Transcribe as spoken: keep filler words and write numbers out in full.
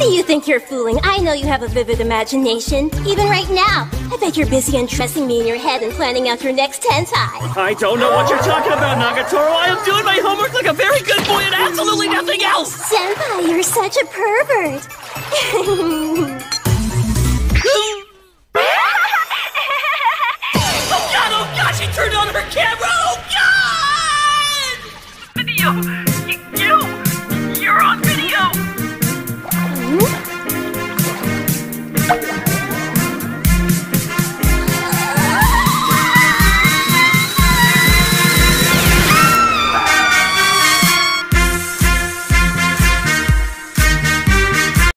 do you think you're fooling? I know you have a vivid imagination. Even right now. I bet you're busy undressing me in your head and planning out your next hentai. I don't know what you're talking about, Nagatoro. I am doing my homework like a very good boy and absolutely nothing else. Senpai, you're such a pervert. Oh god, oh god, she turned on her camera!